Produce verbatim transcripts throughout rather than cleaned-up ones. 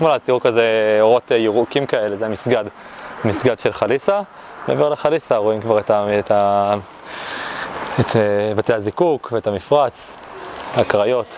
שמאלה, תראו כזה אורות ירוקים כאלה, זה המסגד, מסגד של חליסה. מעבר לחליסה רואים כבר את, ה, את, ה, את בתי הזיקוק ואת המפרץ, הקריות.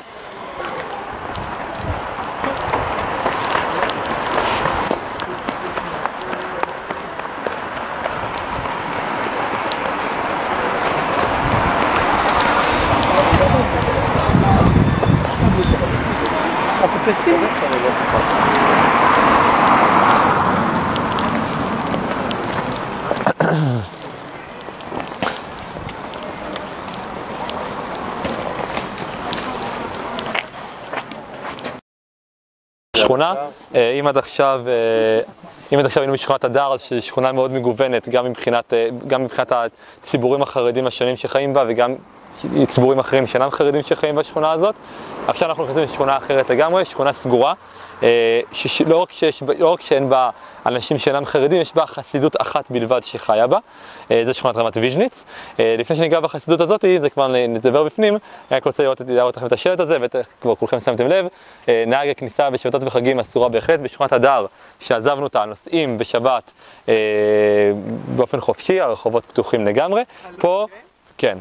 שכונה, אם עד עכשיו, אם עד עכשיו היינו בשכונת הדר, שהיא שכונה מאוד מגוונת, גם מבחינת, גם מבחינת הציבורים החרדים השונים שחיים בה, וגם ציבורים אחרים שאינם חרדים שחיים בשכונה הזאת. עכשיו אנחנו נכנסים לשכונה אחרת לגמרי, שכונה סגורה, שלא רק שיש, לא רק שאין בה אנשים שאינם חרדים, יש בה חסידות אחת בלבד שחיה בה, זה שכונת רמת ויז'ניץ. לפני שניגע בחסידות הזאת, זה כבר נדבר בפנים, אני רק רוצה לראות, לראות לכם את השלט הזה, וכבר כולכם שמתם לב, נהג הכניסה בשבתות וחגים אסורה בהחלט, בשכונת הדר שעזבנו אותה, נוסעים בשבת באופן חופשי, הרחובות פתוחים לגמרי. פה כן.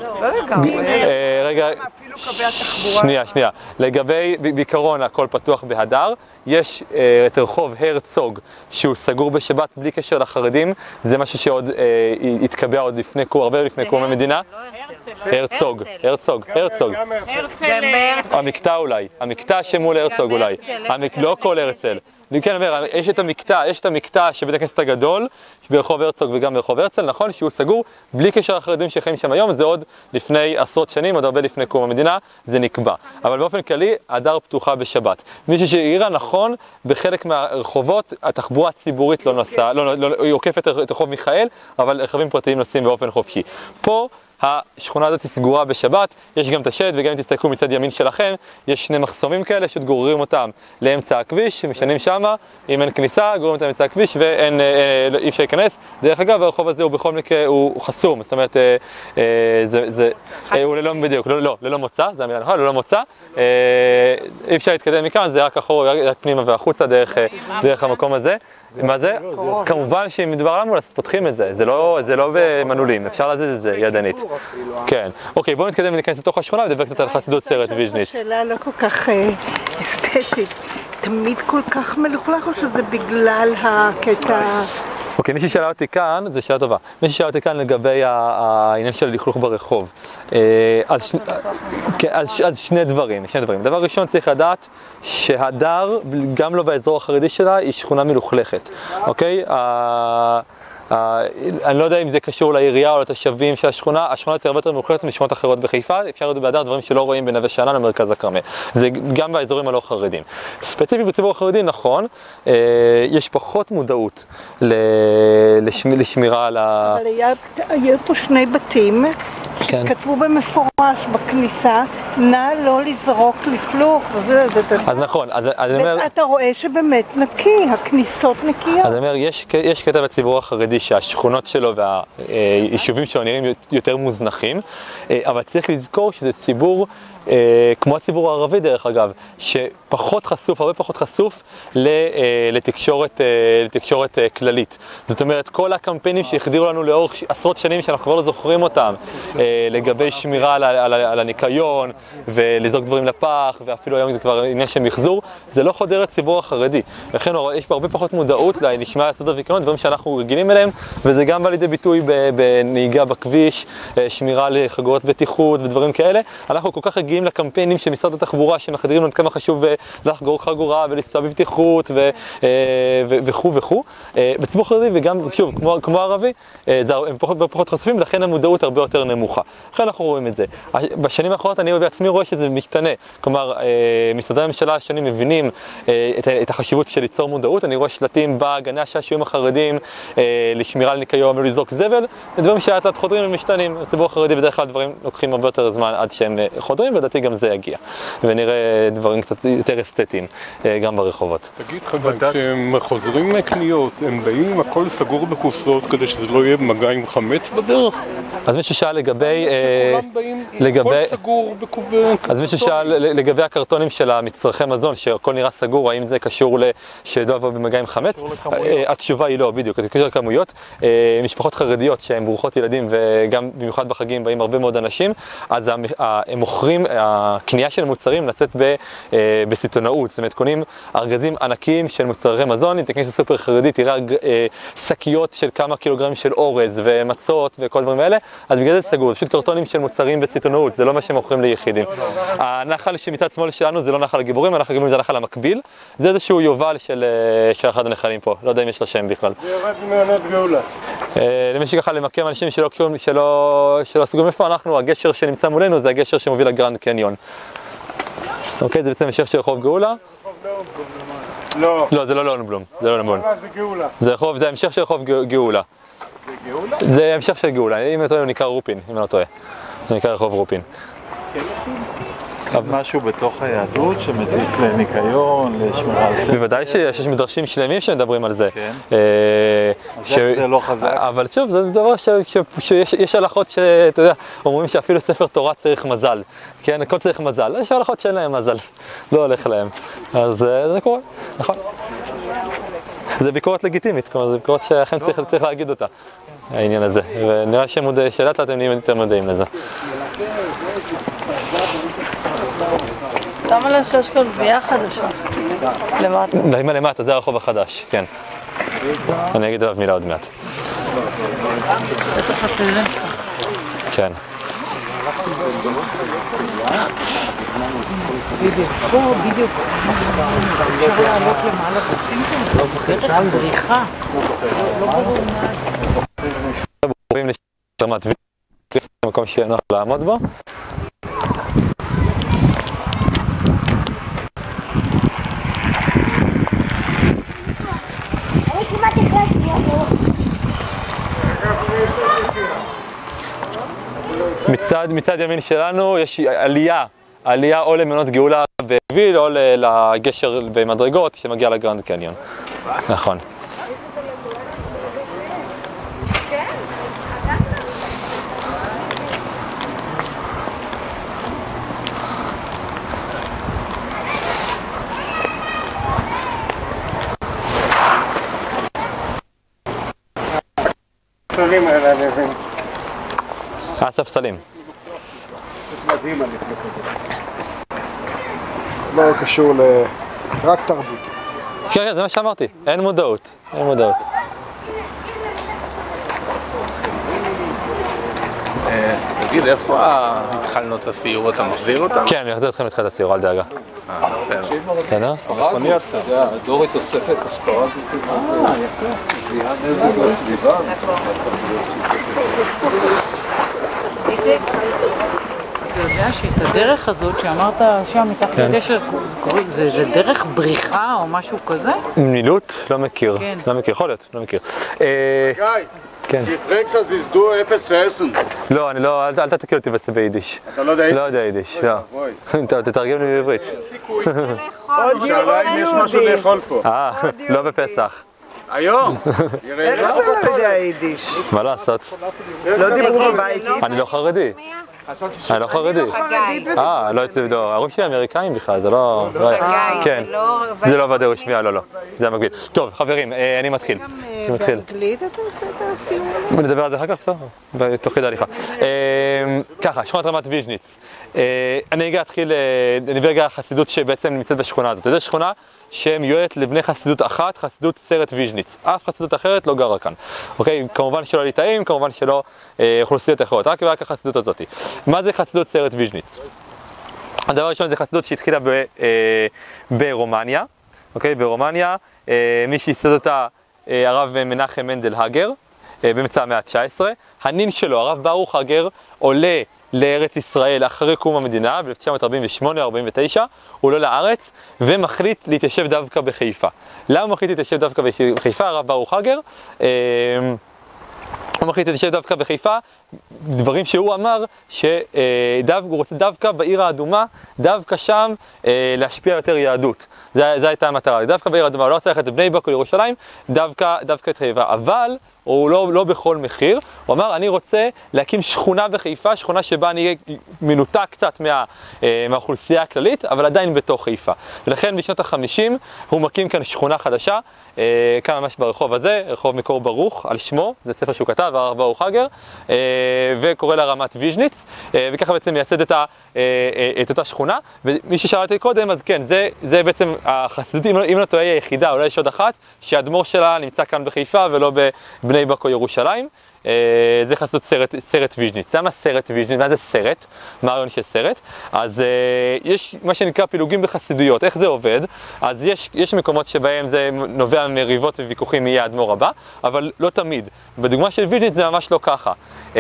רגע, שנייה, שנייה. לגבי, בעיקרון הכל פתוח בהדר, יש את רחוב הרצוג שהוא סגור בשבת בלי קשר לחרדים, זה משהו שעוד התקבע עוד לפני, הרבה לפני קום המדינה. הרצוג, הרצוג, הרצוג. המקטע אולי, המקטע שמול הרצוג אולי, לא כל הרצל. כן, אומר, יש את המקטע, יש את המקטע שבית הכנסת הגדול, ברחוב הרצוג וגם ברחוב הרצל, נכון, שהוא סגור בלי קשר לחרדים שחיים שם היום, זה עוד לפני עשרות שנים, עוד הרבה לפני קום המדינה, זה נקבע. אבל באופן כללי, הדר פתוחה בשבת. מישהו שהעירה, נכון, בחלק מהרחובות, התחבורה הציבורית לא נוסעה, לא, לא, לא, היא עוקפת את רחוב מיכאל, אבל רכבים פרטיים נוסעים באופן חופשי. פה, השכונה הזאת היא סגורה בשבת, יש גם את השד, וגם אם תסתכלו מצד ימין שלכם, יש שני מחסומים כאלה שגוררים אותם לאמצע הכביש, משנים שמה, אם אין כניסה, גוררים אותם לאמצע הכביש ואין, אה, אי אפשר להיכנס. דרך אגב, הרחוב הזה הוא בכל מקרה, הוא חסום, זאת אומרת, אה, אה, זה, זה, אה, הוא ללא, בדיוק, לא, לא, ללא מוצא, זה המילה נכון, ללא מוצא, אה, אי אפשר להתקדם מכאן, זה רק אחורה, רק פנימה והחוצה דרך, דרך המקום הזה. מה זה? כמובן שאם מדבר לנו, אז פותחים את זה, זה לא, זה לא במנעולים, אפשר להזיז את זה ידנית. כן. אוקיי, בואו נתקדם וניכנס לתוך השכונה ודבר קצת על חסידות סרט ויז'ניץ. השאלה לא כל כך אסתטית, תמיד כל כך מלוכלך או שזה בגלל הקטע... אוקיי, מי ששאלה אותי כאן, זו שאלה טובה, מי ששאלה אותי כאן לגבי העניין של לכלוך ברחוב. אז שני דברים, שני דברים. דבר ראשון צריך לדעת שהדר, גם לא באזור החרדי שלה, היא שכונה מלוכלכת, אוקיי? אני לא יודע אם זה קשור לעירייה או לתושבים של השכונה, השכונה היא הרבה יותר מלוכלכת משכונות אחרות בחיפה, אפשר לראות בהדר דברים שלא רואים בנווה שאנן למרכז הכרמל. זה גם באזורים הלא חרדים. ספציפית בציבור החרדי, נכון, יש פחות מודעות לשמירה על ה... אבל היו פה שני בתים שכתבו במפורש בכניסה, נא לא לזרוק לכלוך. אז נכון, אז אני אומר... ואתה רואה שבאמת נקי, הכניסות נקיות. אז אני אומר, יש קטע בציבור החרדי שהשכונות שלו והיישובים שלו נראים יותר מוזנחים, אבל צריך לזכור שזה ציבור, כמו הציבור הערבי דרך אגב, שפחות חשוף, הרבה פחות חשוף לתקשורת, לתקשורת כללית. זאת אומרת, כל הקמפיינים שהחדירו לנו לאורך עשרות שנים שאנחנו כבר לא זוכרים אותם, לגבי שמירה על, על, על הניקיון ולזרוק דברים לפח, ואפילו היום זה כבר עניין של מחזור, זה לא חודר לציבור החרדי. לכן יש פה הרבה פחות מודעות לשמירה על סדר וקיון, דברים שאנחנו רגילים אליהם, וזה גם בא לידי ביטוי בנהיגה בכביש, שמירה לחגורות בטיחות ודברים כאלה. אנחנו כל כך רגילים לקמפיינים של משרד התחבורה שמחדירים לנו כמה חשוב לחגור חגורה ולנסוע בבטיחות וכו' וכו'. בציבור החרדי וגם, שוב, כמו, כמו הערבי, הם פחות, פחות חשופים, לכן המודעות הרבה יותר נמוכה. לכן אנחנו רואים את זה. בשנים האחרונות אני בעצמי רואה שזה משתנה. כלומר, משרדי הממשלה השונים מבינים את החשיבות של ליצור מודעות. אני רואה שלטים בגני השעשועים החרדים לשמירה על ניקיון ולזרוק זבל. דברים שלאט לאט חודרים ומשתנים. בציבור החרדי בדרך כלל דברים לוקחים הרבה יותר זמן עד שהם חודרים, לדעתי גם זה יגיע. ונראה דברים קצת יותר אסתטיים גם ברחובות. תגיד חבל, כשהם חוזרים מקניות, הם באים עם הכל סגור בקופסאות כדי שזה לא יהיה במגע עם חמץ בדרך? אז מישהו שאל לגבי... שכולם באים עם הכל סגור בקופסאות. אז מישהו שאל לגבי הקרטונים של המצרכי מזון, שהכל נראה סגור, האם זה קשור שלא יבוא במגע עם חמץ? התשובה היא לא, בדיוק, זה קשור לכמויות. משפחות חרדיות שהן ברוכות ילדים וגם במיוחד בחגים באים הרבה מאוד אנשים, אז הם מוכרים, הקנייה של מוצרים נעשית בסיטונאות, זאת אומרת קונים ארגזים ענקיים של מוצרי מזון. אם תכנס לסופר חרדי תראה שקיות של כמה קילוגרמים של אורז ומצות וכל דברים האלה, אז בגלל זה סגור, פשוט קרטונים של מוצרים בסיטונאות, זה לא מה שמוכרים ליחידים. הנחל שמצד שמאל שלנו זה לא נחל הגיבורים, הנחל הגיבורים זה הנחל המקביל, זה איזשהו יובל של, של אחד הנחלים פה, לא יודע אם יש לו שם בכלל. זה ירד מעונות גאולה. למי שככה למקם אנשים שלא קשורים, שלא, שלא סגורים איפה אנחנו, הגשר שנמצא מולנו זה הגשר שמוביל לגרנד קניון. אוקיי, זה בעצם המשך של רחוב גאולה. לא. לא, זה לא לאונבלום, זה לא לאונבלום. זה גאולה. זה רחוב, זה המשך של רחוב גאולה. זה גאולה? זה המשך של גאולה, אם אתה טועה הוא נקרא רופין, אם אני לא טועה. זה נקרא רחוב רופין. משהו בתוך היהדות שמציף לניקיון, לשמירה על סדר. בוודאי שיש, יש מדרשים שלמים שמדברים על זה. כן. אה, אז איך זה לא חזק? אבל שוב, זה דבר ש- ש- שיש יש הלכות שאתה יודע, אומרים שאפילו ספר תורה צריך מזל. כן, הכל צריך מזל. יש הלכות שאין להם מזל, לא הולך להם. אז אה, זה קורה, נכון. זה ביקורת לגיטימית, כלומר, זה ביקורת שאכן צריך, צריך להגיד אותה, העניין הזה. ונראה שמודע, שאלת אתם נהיים יותר מודעים לזה. שמה לה שיש כאן גבייה חדשה, למטה. נעימה למטה, זה הרחוב החדש, כן. אני אגיד עליו מילה עוד מעט. בטח הצעירים. כן. בדיוק. פה בדיוק. אפשר לעלות למעלה ועושים כאן. דרך בריחה. לא ברור מה זה. ברורים לשרמת וידאו, צריך למקום שיהיה נוח לעמוד בו. מצד, מצד ימין שלנו יש עלייה, עלייה או למעונות גאולה בוויל או לגשר במדרגות שמגיע לגרנד קניון. נכון. הספסלים האלה אני מבין. הספסלים. מדהים אני חושב. לא קשור ל... רק תרבות. כן, כן, זה מה שאמרתי. אין מודעות. אין מודעות. תגיד, איפה התחלנו את הסיור? אתה מחזיר אותם? כן, אני אחזיר אתכם לתחילת הסיור, אל דאגה. אה, בסדר. כן, אה? מכוניות, אתה יודע, דורית אוספת אספרגס. אה, יפה. זיהה נזק לסביבה. אתה יודע שאת הדרך הזאת שאמרת שם מתחת לגשר, זה דרך בריחה או משהו כזה? מילוט? לא מכיר. כן. לא מכיר, יכול להיות, לא מכיר. גיא, כן. תפרק קצת דיסדו אפס אסן. לא, אני לא, אל תתקל אותי בזה ביידיש. אתה לא יודע יידיש? לא יודע יידיש, לא. תתרגם לי בעברית. שאלה אם יש משהו לאכול פה. אה, לא בפסח. היום? איך אתה לא יודע יידיש? מה לעשות? לא דיברו בבית. אני לא חרדי. אני לא חרדי. אה, לא יצא בדור. ההורים שלי אמריקאים בכלל, זה לא... כן, זה לא ודאי רשמי, לא, לא. זה המקביל. טוב, חברים, אני מתחיל. גם באנגלית אתה עושה את הסיום? נדבר על זה אחר כך, טוב? תוך כדי הליכה. ככה, שכונת רמת ויז'ניץ. אני רגע אתחיל, אני אדבר רגע על החסידות שבעצם נמצאת בשכונה הזאת. זו שכונה שמיועדת לבני חסידות אחת, חסידות סרט ויז'ניץ. אף חסידות אחרת לא גרה כאן. אוקיי? כמובן שלא ליטאים, כמובן שלא אוכלוסיות אחרות, רק ורק החסידות הזאת. מה זה חסידות סרט ויז'ניץ? הדבר הראשון זה חסידות שהתחילה ב, אה, ברומניה, אוקיי? ברומניה, אה, מי שייסד אותה אה, הרב מנחם מנדל הגר, אה, באמצע המאה ה-תשע עשרה. הנין שלו, הרב ברוך הגר, עולה לארץ ישראל אחרי קום המדינה, ב-אלף תשע מאות ארבעים ושמונה ארבעים ותשע, הוא עולה לארץ ומחליט להתיישב דווקא בחיפה. למה הוא מחליט להתיישב דווקא בחיפה, הרב ברוך הגר? אה, הוא מחליט להתיישב דווקא בחיפה דברים שהוא אמר, שהוא רוצה דווקא בעיר האדומה, דווקא שם להשפיע יותר יהדות. זו הייתה המטרה, דווקא בעיר האדומה, לא רוצה ללכת לבני ברק או לירושלים, דווקא, דווקא את חיפה. אבל הוא לא, לא בכל מחיר, הוא אמר, אני רוצה להקים שכונה בחיפה, שכונה שבה אני אהיה מנותק קצת מה, מהאוכלוסייה הכללית, אבל עדיין בתוך חיפה. ולכן בשנות ה-חמישים הוא מקים כאן שכונה חדשה, כאן ממש ברחוב הזה, רחוב מקור ברוך, על שמו, זה ספר שהוא כתב, הרב ברוך הגר, וקורא לה רמת ויז'ניץ, וככה בעצם מייסד את, ה, את אותה שכונה. ומי ששאלתי קודם, אז כן, זה, זה בעצם החסידות, אם לא טועה, היא היחידה, אולי יש עוד אחת, שהאדמו"ר שלה נמצא כאן בחיפה ולא בבני ברק או ירושלים. זה חסידות סרט, סרט ויז'ניץ. למה סרט ויז'ניץ? מה זה סרט? מה הרעיון של סרט? אז יש מה שנקרא פילוגים בחסידויות. איך זה עובד? אז יש, יש מקומות שבהם זה נובע מריבות וויכוחים מי האדמו"ר הבא, אבל לא תמיד. בדוגמה של ויז'ניץ זה ממש לא ככה.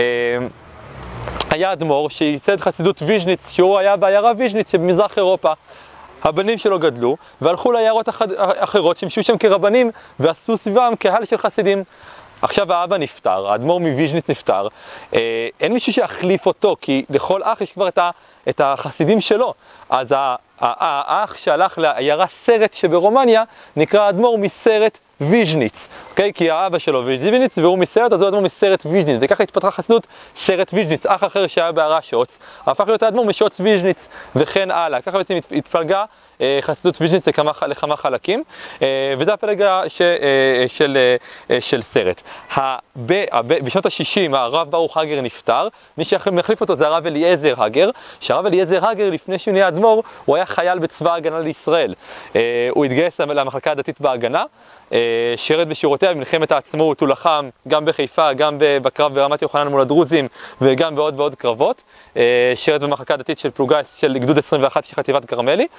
היה אדמו"ר שייסד חסידות ויז'ניץ, שהוא היה בעיירה ויז'ניץ שבמזרח אירופה. הבנים שלו גדלו והלכו לעיירות אחרות שמשו שם כרבנים ועשו סביבם קהל של חסידים. עכשיו האבא נפטר, האדמו"ר מוויז'ניץ נפטר, אה, אין מישהו שיחליף אותו, כי לכל אח יש כבר את, ה, את החסידים שלו. אז האח שהלך לעיירה סרט שברומניה נקרא האדמו"ר מסרט ויז'ניץ, אוקיי? כי האבא שלו ויז'ניץ והוא מסרט, אז הוא האדמו"ר מסרט ויז'ניץ, וככה התפתחה חסידות סרט ויז'ניץ. אח אחר שהיה בעיירה שוץ, הפך להיות האדמו"ר משוץ ויז'ניץ, וכן הלאה. ככה בעצם התפלגה חסידות ויז'ניץ לכמה, לכמה חלקים, וזה הפלג ש, של, של סרט. בשנות ה-שישים הרב ברוך הגר נפטר, מי שמחליף אותו זה הרב אליעזר הגר, שהרב אליעזר הגר לפני שהוא נהיה אדמו"ר, הוא היה חייל בצבא ההגנה לישראל. הוא התגייס למחלקה הדתית בהגנה, שירת בשורותיה במלחמת העצמאות, הוא לחם גם בחיפה, גם בקרב ברמת יוחנן מול הדרוזים וגם בעוד ועוד קרבות. שירת במחלקה הדתית של פלוגה של גדוד עשרים ואחת של חטיבת כרמלי.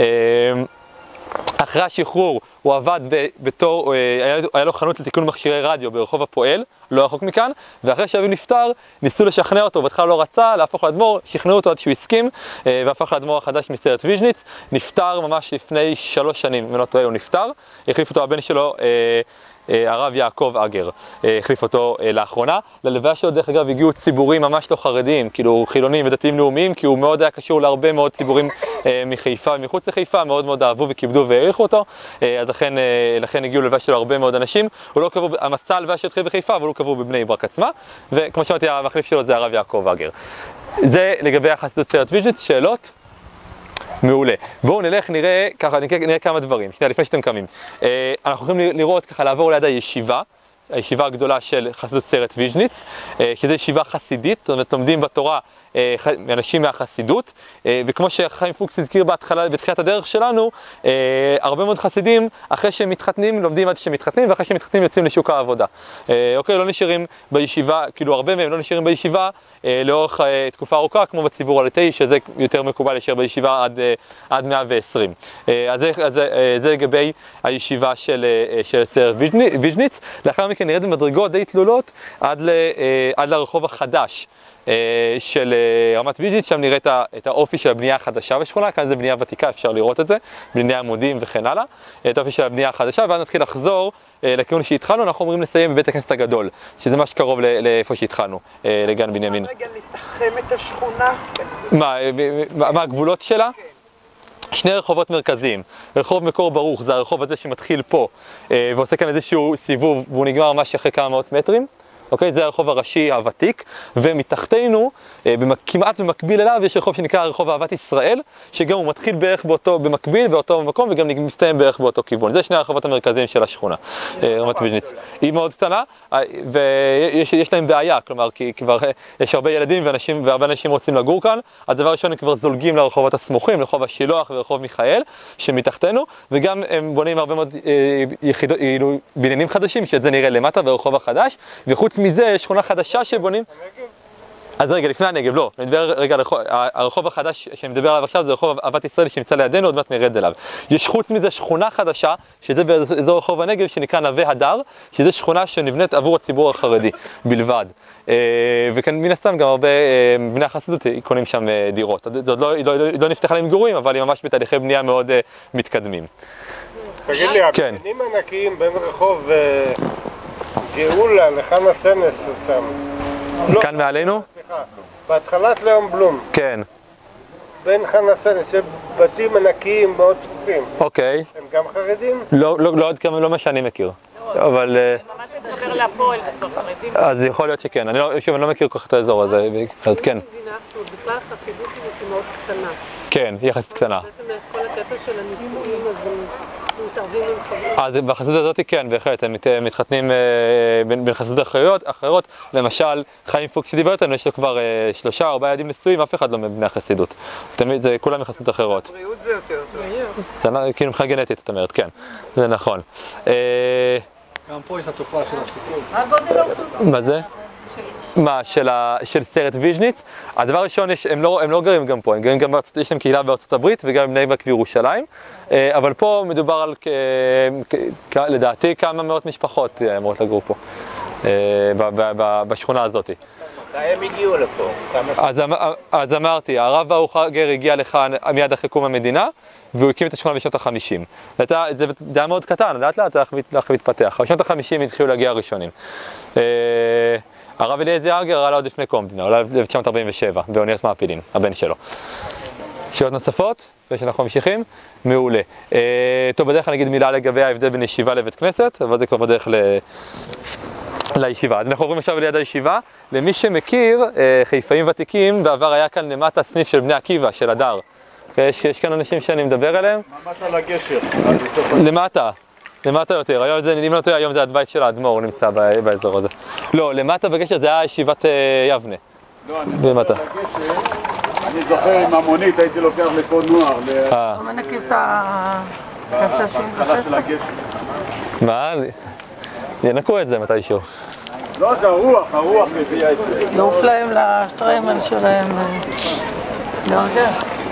אחרי השחרור הוא עבד בתור, היה, היה לו חנות לתיקון מכשירי רדיו ברחוב הפועל, לא רחוק מכאן, ואחרי שאביו נפטר ניסו לשכנע אותו, בהתחלה לא רצה להפוך לאדמו"ר, שכנעו אותו עד שהוא הסכים, והפך לאדמו"ר החדש מסרט ויז'ניץ. נפטר ממש לפני שלוש שנים, אם לא טועה הוא נפטר, החליף אותו הבן שלו, הרב יעקב אגר, החליף אותו לאחרונה. ללוויה שלו דרך אגב הגיעו ציבורים ממש לא חרדיים, כאילו חילונים ודתיים לאומיים, כי הוא מאוד היה קשור להרבה מאוד ציבורים מחיפה ומחוץ לחיפה, מאוד מאוד אהבו וכיבדו והעריכו אותו, אז לכן, לכן הגיעו ללוויה שלו הרבה מאוד אנשים. הוא לא קבעו, המסע הלוויה שהתחיל בחיפה, אבל הוא קבעו בבני ברק עצמה, וכמו שאמרתי, המחליף שלו זה הרב יעקב אגר. זה לגבי החסידות סרט ויז'ניץ. שאלות? מעולה. בואו נלך, נראה, ככה, נראה, נראה כמה דברים, שנייה, לפני שאתם קמים. אה, אנחנו יכולים לראות, ככה, לעבור ליד הישיבה, הישיבה הגדולה של חסידות סרט ויז'ניץ, אה, שזו ישיבה חסידית, זאת אומרת, לומדים בתורה אה, אנשים מהחסידות, אה, וכמו שחיים פוקס הזכיר בהתחלה, בתחילת הדרך שלנו, אה, הרבה מאוד חסידים, אחרי שהם מתחתנים, לומדים עד שהם מתחתנים, ואחרי שהם מתחתנים יוצאים לשוק העבודה. אה, אוקיי, לא נשארים בישיבה, כאילו הרבה מהם לא נשארים בישיבה, לאורך תקופה ארוכה, כמו בציבור הליטאי, שזה יותר מקובל להישאר בישיבה עד, עד מאה ועשרים. אז זה, אז זה לגבי הישיבה של, של סרט ויז'ניץ. לאחר מכן נרד במדרגות די תלולות עד, ל, עד לרחוב החדש של רמת ויז'ניץ. שם נראה את האופי של הבנייה החדשה בשכונה, כאן זה בנייה ותיקה, אפשר לראות את זה, בנייה עמודים וכן הלאה, את האופי של הבנייה החדשה, ואז נתחיל לחזור לכיוון שהתחלנו. אנחנו אומרים לסיים בבית הכנסת הגדול, שזה ממש קרוב לאיפה שהתחלנו, לגן בנימין. רגע, לתחם את השכונה? מה, מה הגבולות שלה? שני רחובות מרכזיים. רחוב מקור ברוך זה הרחוב הזה שמתחיל פה, ועושה כאן איזשהו סיבוב, והוא נגמר ממש אחרי כמה מאות מטרים. אוקיי, זה הרחוב הראשי הוותיק, ומתחתנו, כמעט במקביל אליו, יש רחוב שנקרא רחוב אהבת ישראל, שגם הוא מתחיל בערך באותו, במקביל, באותו מקום, וגם מסתיים בערך באותו כיוון. זה שני הרחובות המרכזיים של השכונה, רמת ויז'ניץ. היא מאוד קטנה, ויש יש להם בעיה, כלומר, כי כבר יש הרבה ילדים ואנשים, והרבה אנשים רוצים לגור כאן. הדבר הראשון, הם כבר זולגים לרחובות הסמוכים, לרחוב השילוח ורחוב מיכאל, שמתחתנו, וגם הם בונים הרבה מאוד יחידות, בניינים חדשים, שאת זה נראה למטה, ברחוב החדש, וחוץ מזה יש שכונה חדשה שבונים. אז רגע, לפני הנגב, לא, נדבר רגע, הרחוב החדש שאני מדבר עליו עכשיו זה רחוב אהבת ישראל שנמצא לידינו, עוד מעט נרד אליו. יש חוץ מזה שכונה חדשה, שזה באזור רחוב הנגב, שנקרא נווה הדר, שזה שכונה שנבנית עבור הציבור החרדי בלבד. וכאן מן הסתם גם הרבה בני החסידות קונים שם דירות. זה עוד לא, לא, לא נפתחה להם מגורים, אבל היא ממש בתהליכי בנייה מאוד מתקדמים. תגיד לי, הבניינים ענקיים בין רחוב גאולה לחנה סנס שם. כאן מעלינו? סליחה, בהתחלת לאום בלום. כן. בין חנה סנש, שבתים ענקיים מאוד צפופים. אוקיי. הם גם חרדים? לא, לא, לא עוד כמה, לא מה שאני מכיר. אבל... ממש מתחבר להפועל, כבר חרדים. אז יכול להיות שכן. אני לא, שוב, אני לא מכיר כל כך את האזור הזה, כן. אני מבינה שבכלל החסידות היא מאוד קטנה. כן, יחסית קטנה. בעצם כל הקטע של הנישואים, אז הם מתערבים עם חברים. אז בחסידות הזאת כן, בהחלט, הם מתחתנים בין, בין חסידות אחרות, אחרות. למשל, חיים פוקס שדיבר איתנו, יש לו כבר שלושה או ארבעה ילדים נשואים, אף אחד לא מבני החסידות. תמיד, זה כולם מחסידות אחרות. בריאות זה יותר טוב. זה כאילו מבחינה גנטית, את אומרת, כן. זה נכון. גם פה יש התופעה של הסיפור. מה גודל האוכלוסייה? מה זה? מה, של, ה, של סרט ויז'ניץ? הדבר הראשון, יש, הם, לא, הם לא גרים גם פה, הם גרים גם בארצות, יש להם קהילה בארצות הברית וגם בני ברק וירושלים, אבל פה מדובר על, כ, כ, לדעתי, כמה מאות משפחות אמורות לגור פה, ב, ב, ב, בשכונה הזאת. מתי הם הגיעו לפה? אז, אז אמרתי, הרב ברוך הגר הגיע לכאן מיד אחרי קום המדינה, והוא הקים את השכונה בשנות החמישים. זה היה מאוד קטן, לאט לאט הלך להתפתח. בשנות החמישים התחילו להגיע הראשונים. הרב אליעזר אגר עלה עוד לפני קום המדינה, עלה ב-אלף תשע מאות ארבעים ושבע, באוניית מעפילים, הבן שלו. שאלות נוספות? ושאנחנו ממשיכים? מעולה. טוב, בדרך כלל נגיד מילה לגבי ההבדל בין ישיבה לבית כנסת, אבל זה כבר בדרך ל... לישיבה. אז אנחנו עוברים עכשיו ליד הישיבה. למי שמכיר, חיפאים ותיקים, בעבר היה כאן למטה סניף של בני עקיבא, של הדר. יש, יש כאן אנשים שאני מדבר עליהם. ממש על הגשר. למטה, למטה יותר. היום זה, אם לא טועה, היום זה הבית של האדמו"ר, הוא נמצא באזור הזה. לא, למטה בגשר זה היה ישיבת יבנה. לא, אני מדבר על הגשר. אני זוכר עם המונית, הייתי לוקח לפה נוער. לא מנקים את הגששים בחסר? מה? ינקו את זה מתישהו. לא, זה הרוח, הרוח הביאה את זה. יעוף להם לשטריימן שלהם להרגע.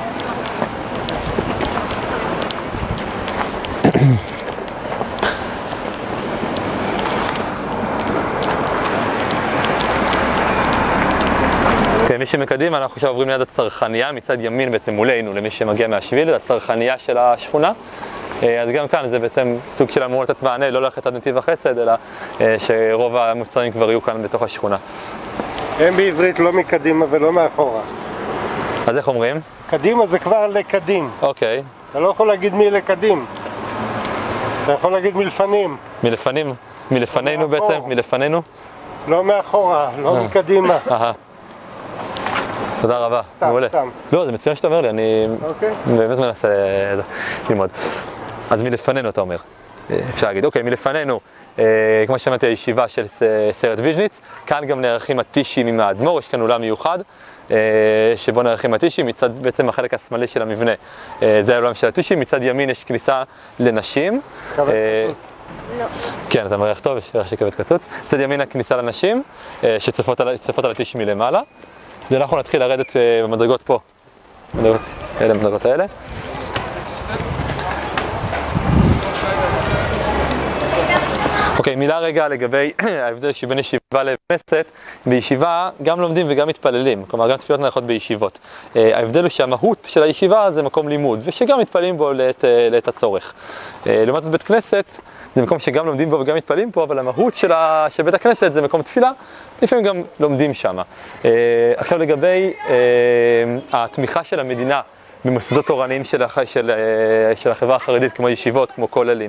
אוקיי, מי שמקדימה, אנחנו עכשיו עוברים ליד הצרכניה, מצד ימין בעצם מולנו, למי שמגיע מהשביל, זה הצרכניה של השכונה. אז גם כאן זה בעצם סוג של אמור לתת מענה, לא ללכת עד נתיב החסד, אלא שרוב המוצרים כבר יהיו כאן בתוך השכונה. הם בעברית לא מקדימה ולא מאחורה. אז איך אומרים? קדימה זה כבר לקדים. אוקיי. אתה לא יכול להגיד מי לקדים. אתה יכול להגיד מלפנים. מלפנים? מלפנינו בעצם? מלפנינו? לא מאחורה, לא מקדימה. אהה. תודה רבה, מעולה. סתם. לא, זה מצוין שאתה אומר לי, אני אוקיי. באמת מנסה ללמוד. אז מלפנינו אתה אומר, אפשר להגיד. אוקיי, מלפנינו, כמו שמעתי, הישיבה של סרט ויז'ניץ, כאן גם נערכים הטישים עם האדמו"ר, יש כאן אולם מיוחד, שבו נערכים הטישים, מצד בעצם החלק השמאלי של המבנה. זה האולם של הטישים, מצד ימין יש כניסה לנשים. כבד לא. כן, אתה מריח טוב, יש ריח של כבד קצוץ. מצד ימין הכניסה לנשים, שצפות על הטיש מלמעלה. אז אנחנו נתחיל לרדת במדרגות פה, מדרגות, אלה המדרגות האלה. אוקיי, מילה רגע לגבי ההבדל שבין ישיבה לכנסת. בישיבה גם לומדים וגם מתפללים, כלומר גם תפילות נערכות בישיבות. ההבדל הוא שהמהות של הישיבה זה מקום לימוד, ושגם מתפללים בו לעת, לעת הצורך. לעומת בית כנסת, זה מקום שגם לומדים בו וגם מתפללים פה, אבל המהות של, ה... של בית הכנסת זה מקום תפילה, לפעמים גם לומדים שם. אה, עכשיו לגבי אה, התמיכה של המדינה במוסדות תורניים של, הח... של, אה, של החברה החרדית, כמו ישיבות, כמו כוללים.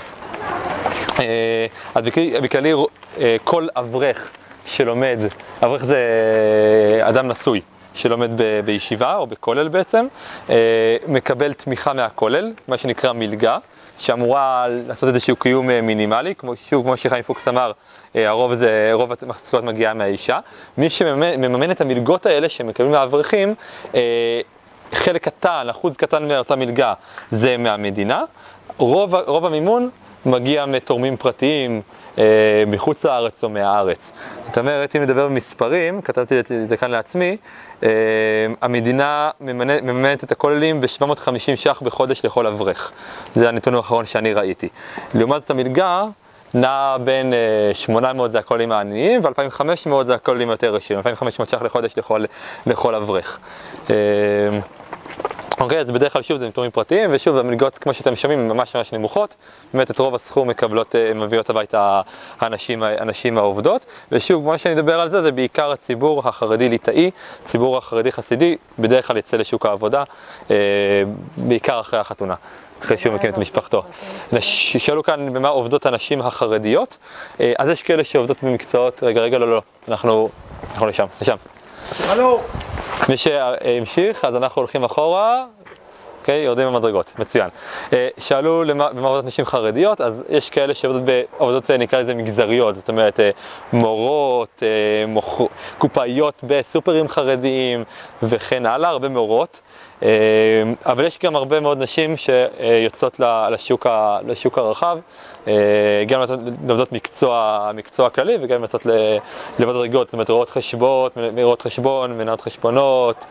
אה, אז בכללי, אה, כל אברך שלומד, אברך זה אדם נשוי שלומד ב... בישיבה או בכולל בעצם, אה, מקבל תמיכה מהכולל, מה שנקרא מלגה. שאמורה לעשות איזשהו קיום מינימלי, כמו, שוב, כמו שחיים פוקס אמר, הרוב זה, רוב המשכורת מגיעה מהאישה. מי שמממן את המלגות האלה שמקבלים מהאברכים, חלק קטן, אחוז קטן מאותה מלגה זה מהמדינה, רוב, רוב המימון מגיע מתורמים פרטיים מחוץ לארץ או מהארץ. זאת אומרת, אם נדבר במספרים, כתבתי את זה כאן לעצמי, המדינה מממנת את הכוללים ב-שבע מאות וחמישים ש"ח בחודש לכל אברך. זה הנתון האחרון שאני ראיתי. לעומת את המלגה, נע בין שמונה מאות זה הכוללים העניים, ו-אלפיים וחמש מאות זה הכוללים יותר ראשיים, אלפיים וחמש מאות ש"ח לחודש לכל, לכל אברך. אוקיי, אז בדרך כלל שוב זה נתונים פרטיים, ושוב המלגות כמו שאתם שומעים הן ממש ממש נמוכות, באמת את רוב הסכום מקבלות, מביאות הביתה הנשים, הנשים העובדות, ושוב כמו שאני מדבר על זה, זה בעיקר הציבור החרדי-ליטאי, הציבור החרדי-חסידי, בדרך כלל יצא לשוק העבודה, בעיקר אחרי החתונה. אחרי שהוא מקים את משפחתו. שאלו כאן במה עובדות הנשים החרדיות, אז יש כאלה שעובדות במקצועות, רגע, רגע, לא, לא, אנחנו, אנחנו לשם, לשם. הלו. מי שהמשיך, אז אנחנו הולכים אחורה, אוקיי, יורדים במדרגות, מצוין. שאלו במה עובדות נשים חרדיות, אז יש כאלה שעובדות בעובדות, נקרא לזה מגזריות, זאת אומרת, מורות, קופאיות בסופרים חרדיים וכן הלאה, הרבה מורות. אבל יש גם הרבה מאוד נשים שיוצאות לשוק, לשוק הרחב, גם לומדות מקצוע, מקצוע כללי וגם יוצאות למדרגות, זאת אומרת רואות חשבון, רואות חשבון, מנהלות חשבונות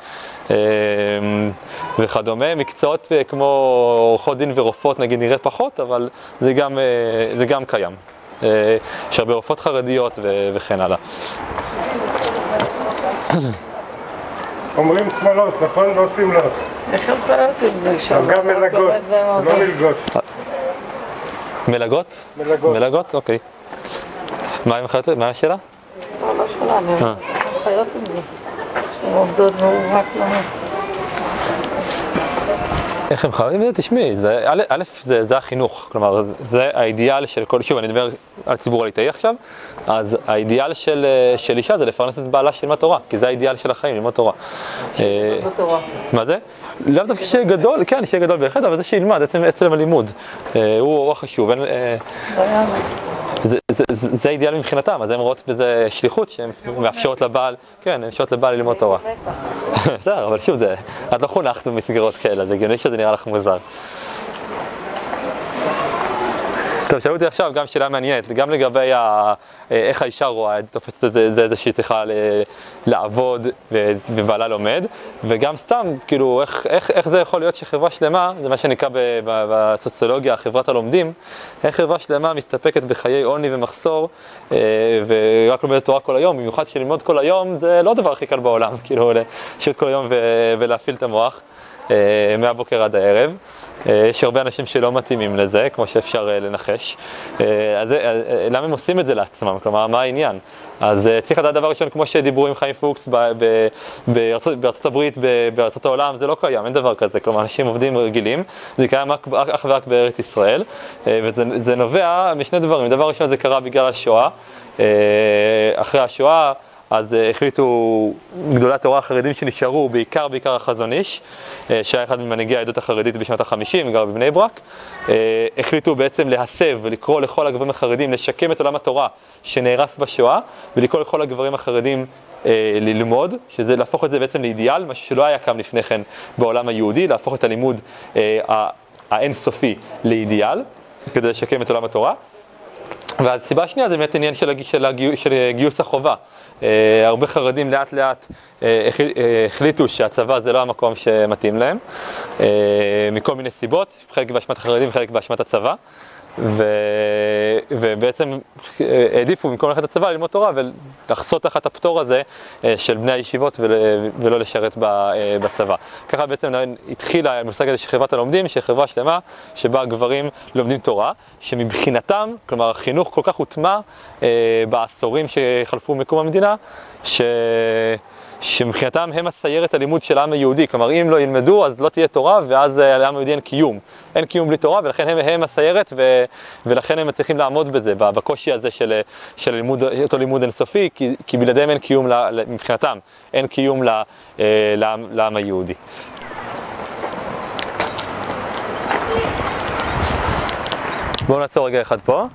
וכדומה. מקצועות כמו עורכות דין ורופאות נגיד נראה פחות, אבל זה גם, זה גם קיים. יש הרבה רופאות חרדיות וכן הלאה. אומרים שמאלות, נכון? לא שמאלות. איך הם קלט עם זה? אז גם מלגות, לא מלגות. מלגות? מלגות. מלגות? אוקיי. מה עם החיות? מה השאלה? לא, לא שאלה, הם חיות עם זה. הם עובדות והוא רק לא... איך הם חיים? תשמעי, א', זה החינוך, כלומר, זה האידיאל של כל, שוב, אני מדבר על ציבור הליטאי עכשיו, אז האידיאל של אישה זה לפרנס את בעלה של ללמוד תורה, כי זה האידיאל של החיים, ללמוד תורה. ללמוד תורה. מה זה? לאו דווקא שיהיה גדול, כן, שיהיה גדול בהחלט, אבל זה שילמד, עצם הלימוד, הוא החשוב. זה, זה, זה, זה אידיאל מבחינתם, אז הם רואות בזה שליחות שהן מאפשרות לבעל, כן, הן מאפשרות לבעל ללמוד תורה. בסדר, אבל שוב, זה, את לא חונכת במסגרות כאלה, זה הגיוני שזה נראה לך מוזר. טוב, שאלו אותי עכשיו גם שאלה מעניינת, גם לגבי ה, איך האישה רואה, תופסת את זה, זה שהיא צריכה ל, לעבוד ובעלה לומד, וגם סתם, כאילו, איך, איך, איך זה יכול להיות שחברה שלמה, זה מה שנקרא בסוציולוגיה, חברת הלומדים, איך חברה שלמה מסתפקת בחיי עוני ומחסור, ורק לומדת תורה כל היום, במיוחד שללמוד כל היום, זה לא הדבר הכי קל בעולם, כאילו, לשבת כל היום ולהפעיל את המוח מהבוקר עד הערב. יש הרבה אנשים שלא מתאימים לזה, כמו שאפשר לנחש. אז למה הם עושים את זה לעצמם? כלומר, מה העניין? אז צריך לדעת דבר ראשון, כמו שדיברו עם חיים פוקס בארצות הברית, בארצות העולם, זה לא קיים, אין דבר כזה. כלומר, אנשים עובדים רגילים, זה קיים אך ורק בארץ ישראל, וזה נובע משני דברים. דבר ראשון, זה קרה בגלל השואה. אחרי השואה, אז החליטו גדולי התורה החרדים שנשארו, בעיקר בעיקר החזון איש, שהיה אחד ממנהיגי העדות החרדית בשנות ה-חמישים, גר בבני ברק, החליטו בעצם להסב ולקרוא לכל הגברים החרדים, לשקם את עולם התורה שנהרס בשואה, ולקרוא לכל הגברים החרדים ללמוד, שזה להפוך את זה בעצם לאידיאל, משהו שלא היה קם לפני כן בעולם היהודי, להפוך את הלימוד האינסופי לאידיאל, כדי לשקם את עולם התורה. והסיבה השנייה זה באמת עניין של, של, של גיוס החובה. Uh, הרבה חרדים לאט לאט uh, החליטו שהצבא זה לא המקום שמתאים להם, uh, מכל מיני סיבות, חלק באשמת החרדים וחלק באשמת הצבא, ו... ובעצם העדיפו במקום ללכת לצבא ללמוד תורה ולחסות תחת הפטור הזה uh, של בני הישיבות ול... ולא לשרת ב... uh, בצבא. ככה בעצם התחילה המושג הזה של חברת הלומדים, שהיא חברה שלמה שבה גברים לומדים תורה, שמבחינתם, כלומר החינוך כל כך הוטמע uh, בעשורים שחלפו מקום המדינה, ש... שמבחינתם הם הסיירת הלימוד של העם היהודי, כלומר אם לא ילמדו אז לא תהיה תורה ואז לעם היהודי אין קיום, אין קיום בלי תורה ולכן הם, הם הסיירת ו, ולכן הם מצליחים לעמוד בזה, בקושי הזה של, של לימוד, אותו לימוד אינסופי, כי, כי בלעדיהם אין קיום מבחינתם, אין קיום ל, לעם, לעם היהודי. בואו נעצור רגע אחד פה.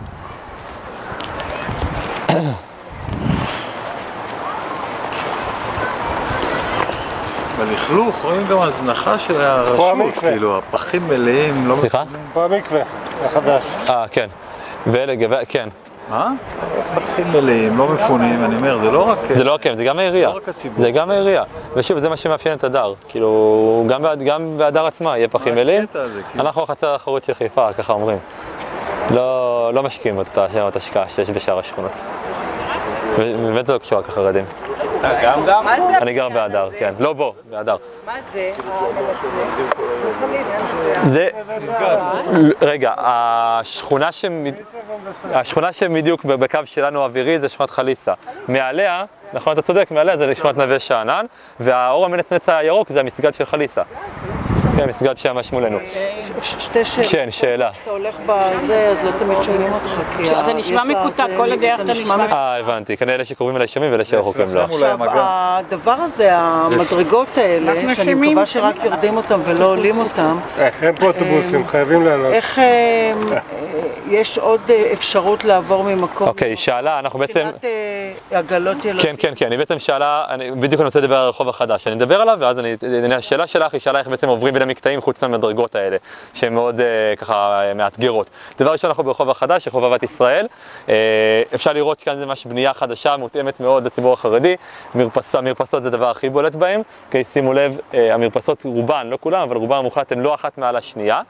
בלכלוך רואים גם הזנחה של הרשות, כאילו הפחים מלאים, לא מפונים. סליחה? פה המקווה, החדש. אה, כן. ולגבי, כן. מה? פחים מלאים, לא מפונים, אני אומר, זה לא רק... זה לא רק הם, זה גם העירייה. לא רק הציבור. זה גם העירייה. ושוב, זה מה שמאפיין את הדר. כאילו, גם בהדר עצמה יהיה פחים מלאים. אנחנו החצר האחורית של חיפה, ככה אומרים. לא משקיעים את השקעה שיש בשאר השכונות. באמת זה לא קשור רק החרדים. אתה גם גר? אני גר בהדר, כן. לא בו, בהדר. מה זה? זה... רגע, השכונה השכונה שבדיוק בקו שלנו האווירי זה שכונת חליסה. מעליה, נכון אתה צודק, מעליה זה שכונת נווה שאנן, והאור המנצנץ הירוק זה המסגד של חליסה. כן, מסגד שמש מולנו. שתי שאלות. כן, שאלה. כשאתה הולך בזה, אז לא תמיד שומעים אותך, כי... אתה נשמע מקוטע, כל הדרך אתה נשמע מקוטע. אה, הבנתי. כנראה אלה שקוראים אליי שומעים ואלה שרחוקים לא. עכשיו, הדבר הזה, המדרגות האלה, שאני מקווה שרק יורדים אותם ולא עולים אותם... אין פה אוטובוסים, חייבים לעלות. איך יש עוד אפשרות לעבור ממקום... אוקיי, שאלה, אנחנו בעצם... מבחינת עגלות ילדים. כן, כן, כן, אני בעצם שאלה, בדיוק אני רוצה לדבר על הרחוב החדש, אני אדבר עליו ואז השאלה שלך היא שאלה איך בעצם עוברים בין המקטעים חוץ מהמדרגות האלה, שהן מאוד ככה מאתגרות. דבר ראשון, אנחנו ברחוב החדש, רחוב אהבת ישראל, אפשר לראות כאן זה ממש בנייה חדשה, מותאמת מאוד לציבור החרדי, המרפסות זה הדבר הכי בולט בהם, כי שימו לב, המרפסות רובן, לא כולם, אבל רובן המוחלט הן לא אחת מעל השנייה,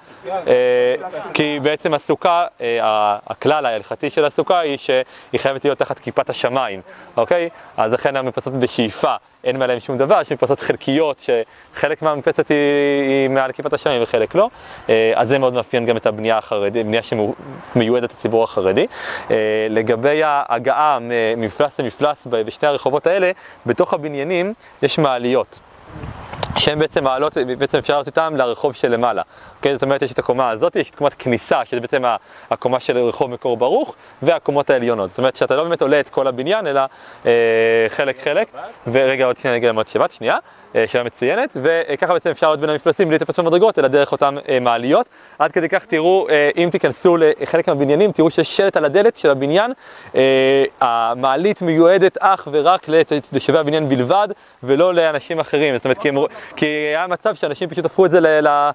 כי בעצם הסוכה, הכלל ההלכתי של הסוכה היא שהיא חייבת להיות תחת כיפת השמיים, אוקיי? אז לכן המרפסות בשאיפה אין מעליהם שום דבר, יש מרפסות חלקיות שחלק מהמרפסת היא, היא מעל כיפת השמיים וחלק לא, אז זה מאוד מאפיין גם את הבנייה החרדית, בנייה שמיועדת לציבור החרדי. לגבי ההגעה ממפלס למפלס בשני הרחובות האלה, בתוך הבניינים יש מעליות. שהן בעצם מעלות, בעצם אפשר לעלות איתן לרחוב שלמעלה. אוקיי? זאת אומרת, יש את הקומה הזאת, יש את קומת כניסה, שזה בעצם הקומה של רחוב מקור ברוך, והקומות העליונות. זאת אומרת, שאתה לא באמת עולה את כל הבניין, אלא אה, חלק חלק, ורגע עוד שנייה נגיע למועד שבת, שנייה, אה, שאלה מצוינת, וככה בעצם אפשר לעלות בין המפלסים בלי לטפס במדרגות, אלא דרך אותן אה, מעליות. עד כדי כך תראו, אה, אם תיכנסו לחלק מהבניינים, תראו שיש שלט על הדלת של הבניין, אה, המעלית מיועדת אך ורק לתושבי הבניין בלבד, ולא לאנשים אחרים. זאת אומרת, כי, הם, כי היה מצב שאנשים פשוט הפכו את זה ל, ל,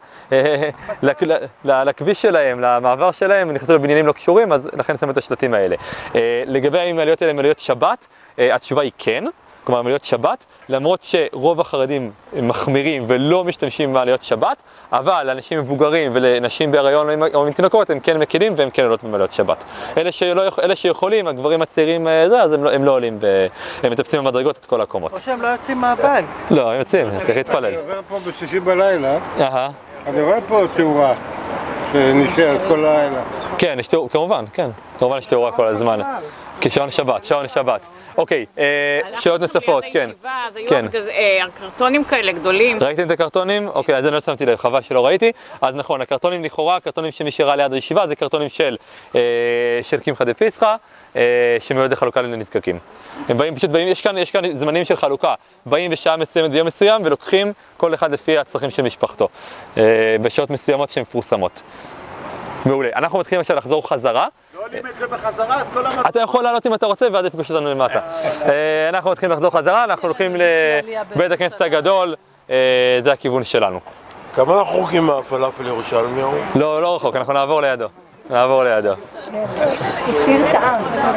לכביש שלהם, למעבר שלהם, ונכנסו לבניינים לא קשורים, אז לכן שמו את השלטים האלה. לגבי האם מעליות האלה מעליות שבת, התשובה היא כן, כלומר מעליות שבת, למרות שרוב החרדים מחמירים ולא משתמשים במעליות שבת, אבל לאנשים מבוגרים ולנשים בהיריון או עם תינוקות הם כן מקלים והם כן עולות במעליות שבת. אלה, שלא, אלה שיכולים, הגברים הצעירים, אז הם לא, הם לא עולים, ב, הם מטפסים במדרגות את כל הקומות. או שהם לא יוצאים מהבית. לא, הם יוצאים, צריך להתפלל. אני עובר פה בשישי בלילה, אהה. אני רואה פה תאורה שנשארת כל הלילה. כן, יש תאורה, כמובן, כן. כמובן יש תאורה כל הזמן. כשעון שבת, שעון שבת. אוקיי, שאלות נוספות, כן. אז היו קרטונים כאלה גדולים. ראיתם את הקרטונים? אוקיי, אז אני לא שמתי לב, חבל שלא ראיתי. אז נכון, הקרטונים לכאורה, הקרטונים שמי שראה ליד הישיבה, זה קרטונים של קמחא דפסחא, שמיועד לחלוקה לנזקקים. הם באים, פשוט באים, יש כאן, יש כאן זמנים של חלוקה. באים בשעה מסוימת ביום מסוים ולוקחים כל אחד לפי הצרכים של משפחתו. בשעות מסוימות שהן מפורסמות. מעולה. אנחנו מתחילים עכשיו לחזור חזרה. לא עולים את זה בחזרה, את כל המקום. אתה יכול לעלות אם אתה רוצה ועד יפגוש אותנו למטה. אנחנו מתחילים לחזור חזרה, אנחנו הולכים לבית הכנסת הגדול, זה הכיוון שלנו. כמה אנחנו רחוקים מהפלאפל ירושלמי? לא, לא רחוק, אנחנו נעבור לידו. נעבור לידו. השאיר טעם.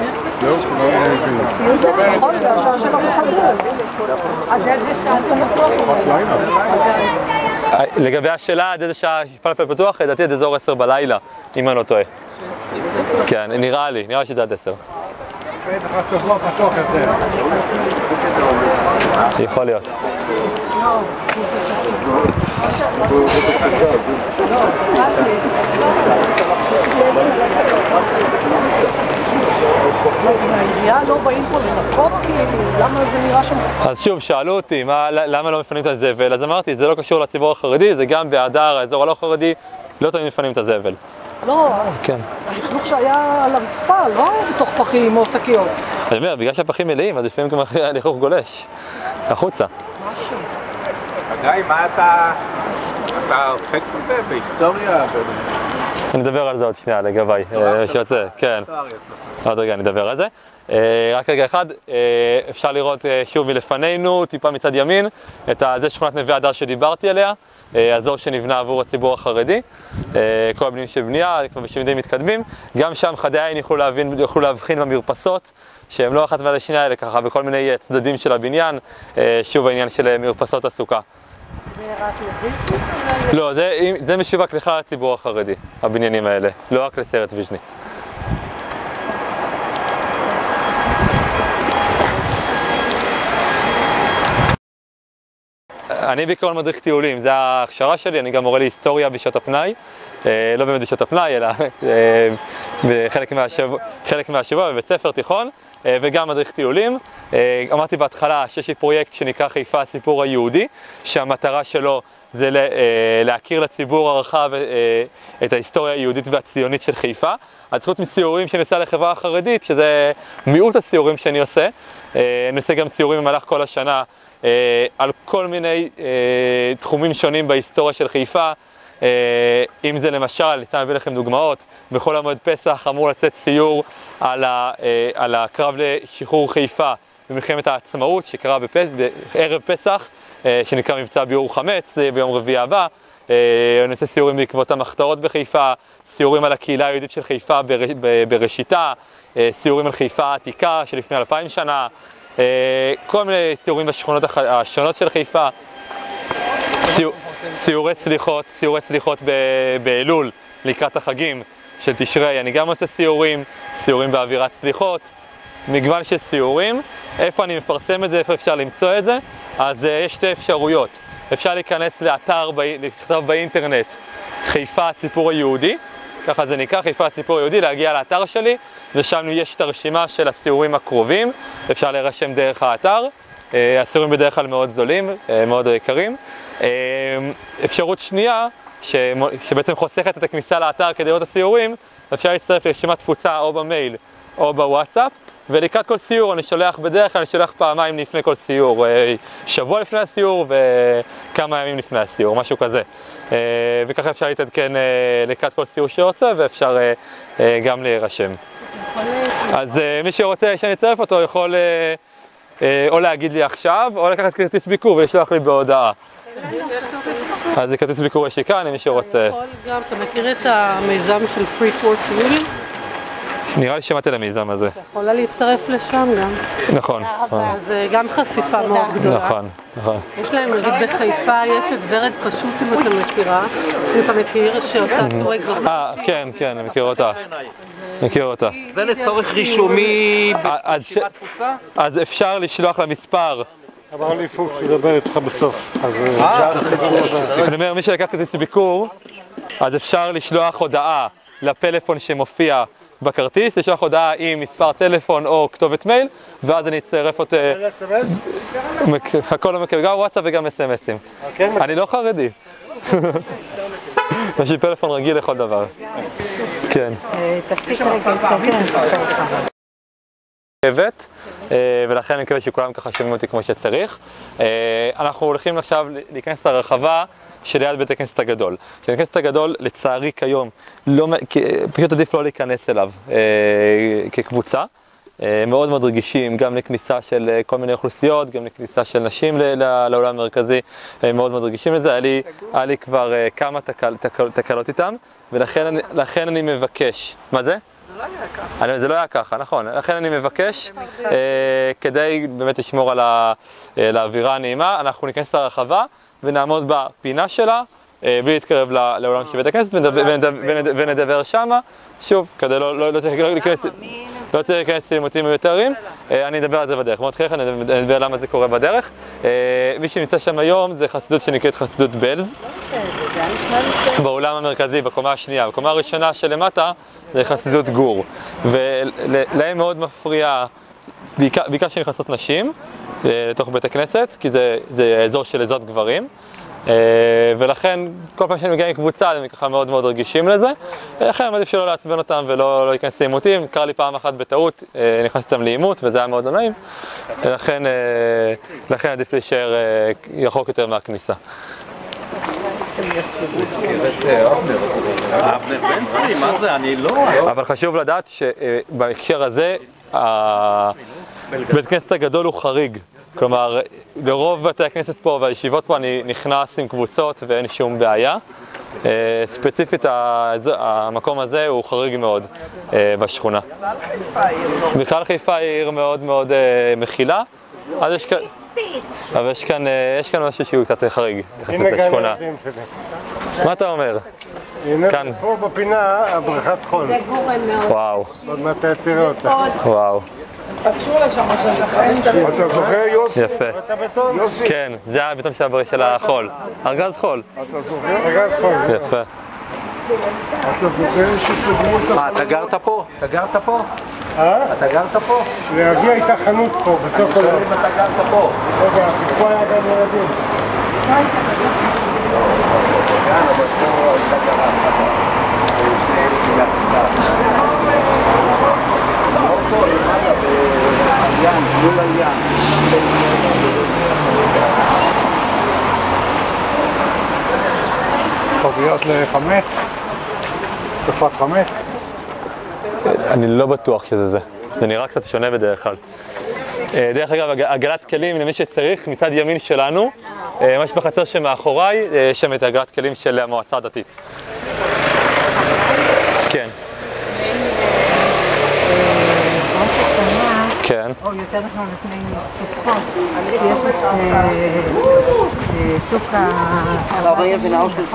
לגבי השאלה עד איזה שעה פלאפל פתוח, לדעתי עד אזור עשר בלילה, אם אני לא טועה. כן, נראה לי, נראה לי שזה עד עשר. יכול להיות. אז שוב, שאלו אותי למה לא מפנים את הזבל, אז אמרתי, זה לא קשור לציבור החרדי, זה גם בהדר, האזור הלא חרדי, לא תמיד מפנים את הזבל. לא, כן. הלכלוך שהיה על הרצפה, לא בתוך פחים או שקיות. אני אומר, בגלל שהפחים מלאים, אז לפעמים גם הלכלוך גולש החוצה. משהו. חגי, מה אתה... אתה עוסק בזה בהיסטוריה? אני אדבר על זה עוד שנייה לגבי, שיוצא, כן. עוד רגע אני אדבר על זה. רק רגע אחד, אפשר לראות שוב מלפנינו, טיפה מצד ימין, את זה שכונת נווה הדר שדיברתי עליה, אזור שנבנה עבור הציבור החרדי, כל הבנים של בנייה, כבר בשביל די מתקדמים. גם שם חדי העין יוכלו להבין, יוכלו להבחין במרפסות, שהם לא אחת ועל השנייה האלה ככה, בכל מיני צדדים של הבניין, שוב העניין של מרפסות הסוכה. לא, זה, זה משווק לכלל הציבור החרדי, הבניינים האלה, לא רק לסרט ויז'ניץ. אני בעיקרון מדריך טיולים, זה ההכשרה שלי, אני גם מורה להיסטוריה בשעות הפנאי, לא באמת בשעות הפנאי, אלא בחלק מהשבוע, חלק מהשבוע בבית ספר תיכון, וגם מדריך טיולים. אמרתי בהתחלה שיש לי פרויקט שנקרא חיפה הסיפור היהודי, שהמטרה שלו זה להכיר לציבור הרחב את ההיסטוריה היהודית והציונית של חיפה. אז חוץ מסיורים שאני עושה לחברה החרדית, שזה מיעוט הסיורים שאני עושה, אני עושה גם סיורים במהלך כל השנה על כל מיני תחומים שונים בהיסטוריה של חיפה. אם זה למשל, אני סתם מביא לכם דוגמאות, בכל המועד פסח אמור לצאת סיור על, ה, על הקרב לשחרור חיפה במלחמת העצמאות שקרה בפס, בערב פסח, שנקרא מבצע ביעור חמץ ביום רביעי הבא. אני עושה סיורים בעקבות המחתרות בחיפה, סיורים על הקהילה היהודית של חיפה בראש, בראשיתה, סיורים על חיפה העתיקה שלפני אלפיים שנה, כל מיני סיורים בשכונות השונות של חיפה, סיור, סיורי סליחות, סיורי סליחות באלול לקראת החגים של תשרי. אני גם עושה סיורים, סיורים באווירת סליחות, מגוון של סיורים. איפה אני מפרסם את זה, איפה אפשר למצוא את זה? אז יש שתי אפשרויות. אפשר להיכנס לאתר, לכתוב באינטרנט חיפה הסיפור היהודי, ככה זה נקרא, חיפה הסיפור היהודי, להגיע לאתר שלי, ושם יש את הרשימה של הסיורים הקרובים, אפשר להירשם דרך האתר. הסיורים בדרך כלל מאוד זולים, מאוד יקרים. אפשרות שנייה, שבעצם חוסכת את הכניסה לאתר כדי לראות את הסיורים, אפשר להצטרף לרשימת תפוצה או במייל או בוואטסאפ, ולקראת כל סיור אני שולח, בדרך כלל אני שולח פעמיים לפני כל סיור, שבוע לפני הסיור וכמה ימים לפני הסיור, משהו כזה. וככה אפשר להתעדכן לקראת כל סיור שרוצה, ואפשר גם להירשם. אז מי שרוצה שאני אצרף אותו יכול או להגיד לי עכשיו, או לקחת כרטיס ביקור ולשלוח לי בהודעה. אז זה כרטיס ביקור יש לי כאן, מי שרוצה. אתה מכיר את המיזם של Free Tour טיולים? נראה לי שמעתי למיזם הזה. אתה יכולה להצטרף לשם גם. נכון. זה גם חשיפה מאוד גדולה. נכון, נכון. יש להם, נגיד בחיפה, יש את ורד פשוט, אם אתה מכירה, אם אתה מכיר, שעושה סיורי גרנות. אה, כן, כן, אני מכיר אותה. מכיר אותה. זה לצורך רישומי ברשימת תפוצה? אז אפשר לשלוח למספר. אמר לי פוקס ידבר איתך בסוף. אני אומר, מי שלקח כרטיס ביקור, אז אפשר לשלוח הודעה לפלאפון שמופיע בכרטיס, לשלוח הודעה עם מספר טלפון או כתובת מייל, ואז אני אצרף אותה. הכל המקבל, גם וואטסאפ וגם אס-אם-אסים. אני לא חרדי. יש לי פלאפון רגיל לכל דבר. כן. תפסיק רגע, ולכן אני מקווה שכולם ככה שומעים אותי כמו שצריך. אנחנו הולכים עכשיו להיכנס לרחבה שליד בית הכנסת הגדול. בית הכנסת הגדול, לצערי כיום, לא, פשוט עדיף לא להיכנס אליו כקבוצה. מאוד מאוד רגישים, גם לכניסה של כל מיני אוכלוסיות, גם לכניסה של נשים לעולם המרכזי, מאוד מאוד רגישים לזה. היה לי, היה לי כבר כמה תקל, תקל, תקלות איתם, ולכן אני, לכן אני מבקש. מה זה? זה לא היה ככה. אני, זה לא היה ככה, נכון. לכן אני מבקש, אה, כדי באמת לשמור על, ה, על האווירה הנעימה, אנחנו ניכנס לרחבה ונעמוד בפינה שלה, אה, בלי להתקרב לעולם של בית הכנסת, ונדבר שמה, שוב, כדי לא, לא, לא, לא להיכנס... לא רוצה להיכנס לעימותים מיותרים, אני אדבר על זה בדרך. מאוד חייך, אני אדבר למה זה קורה בדרך. מי שנמצא שם היום זה חסידות שנקראת חסידות בלז. באולם המרכזי, בקומה השנייה. בקומה הראשונה שלמטה זה חסידות גור. ולהם מאוד מפריע, בעיקר שנכנסות נשים לתוך בית הכנסת, כי זה, זה אזור של עזות גברים. ולכן כל פעם שאני מגיע עם קבוצה הם ככה מאוד מאוד רגישים לזה, ולכן עדיף שלא לעצבן אותם ולא להיכנס לעימותים. קרה לי פעם אחת בטעות, נכנסתי אותם לעימות וזה היה מאוד לא נעים, ולכן לכן עדיף להישאר רחוק יותר מהכניסה. אבנר בן צבי, מה זה? אני לא... אבל חשוב לדעת שבהקשר הזה בית הכנסת הגדול הוא חריג. כלומר, לרוב בתי הכנסת פה והישיבות פה אני נכנס עם קבוצות ואין שום בעיה. ספציפית המקום הזה הוא חריג מאוד בשכונה. בכלל חיפה היא עיר מאוד מאוד מכילה, אז יש כאן, אבל יש כאן, יש כאן משהו שהוא קצת חריג יחסית לשכונה. מה אתה אומר? הנה פה בפינה הבריכת חול. וואו. עוד מעט תראה אותה. וואו. פצעו לה שם משהו. אתה זוכר יוסי? יפה. כן, זה היה הבטון של החול. ארגז חול. אתה זוכר? ארגז חול. יפה. אתה זוכר שסגרו את מה, אתה גרת פה? אתה גרת פה? אה? אתה גרת פה? להגיע איתה חנות פה, בסוף הלב. אתה גרת פה. רגע, פה היה גם ילדים. חביות לחמץ? תקופת חמץ? אני לא בטוח שזה זה. זה נראה קצת שונה בדרך כלל. דרך אגב, עגלת כלים למי שצריך, מצד ימין שלנו, ממש בחצר שמאחוריי, יש שם את עגלת כלים של המועצה הדתית. כן. כן. או יותר נכון לפני סופות, יש את שוק הרבנים של